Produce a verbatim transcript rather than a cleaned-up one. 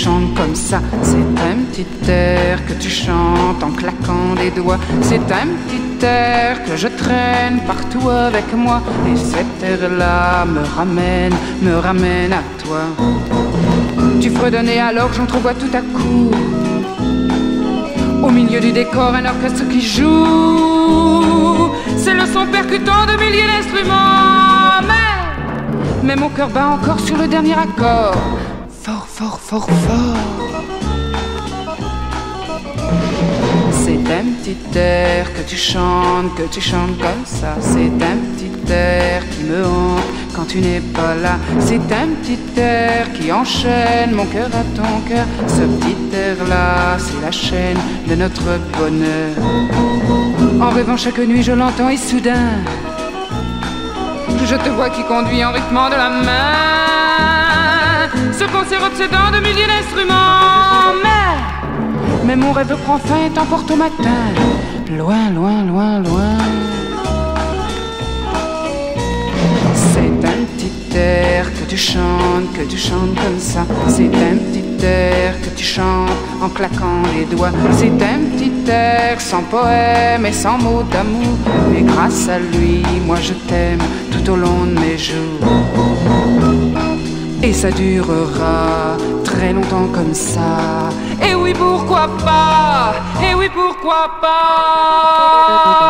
chantes comme ça. C'est un petit air que tu chantes en claquant des doigts. C'est un petit air que je traîne partout avec moi. Et cet air-là me ramène, me ramène à toi. Tu fredonnais alors que j'entrevois tout à coup, au milieu du décor, un orchestre qui joue. C'est le son percutant de milliers d'instruments. Mais, mais mon cœur bat encore sur le dernier accord. Fort, fort, fort, fort. C'est un petit air que tu chantes, que tu chantes comme ça. C'est un petit air qui me hante quand tu n'es pas là. C'est un petit air qui enchaîne mon cœur à ton cœur. Ce petit air-là, c'est la chaîne de notre bonheur. En rêvant chaque nuit, je l'entends et soudain, je te vois qui conduit en rythmant de la main ce concert obsédant de milliers d'instruments. Mais, mais mon rêve prend fin et t'emporte au matin, loin, loin, loin, loin. C'est un petit air que tu chantes, que tu chantes comme ça. C'est un petit air que tu chantes en claquant les doigts. C'est un petit air sans poème et sans mots d'amour. Mais grâce à lui, moi je t'aime tout au long de mes jours. Et ça durera très longtemps comme ça. Et oui, pourquoi pas? Et oui, pourquoi pas?